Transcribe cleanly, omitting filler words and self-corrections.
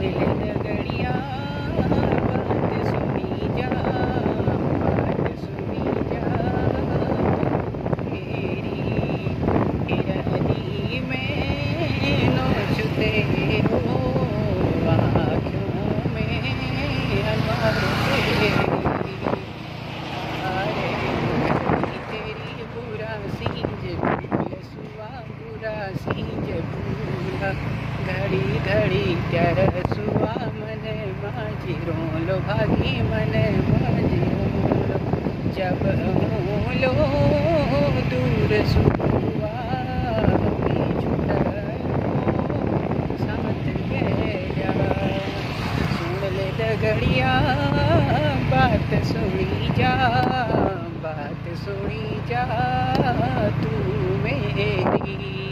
ले दगड़िया बात सुनी जा, बात सुनी जा मेरी हिरनी में नोच तेरो आँखों में अनवर तेरी तेरी बुरा सींज भूल सुआ बुरा सींज भूला घड़ी घड़ी कर सुआ मन माझी रोलो भागी मन माझी रोलो जब मोलो दूर सुआ साथ गया सुन ले दगड़िया बात सुनी जा, बात सुनी जा तू मेरी।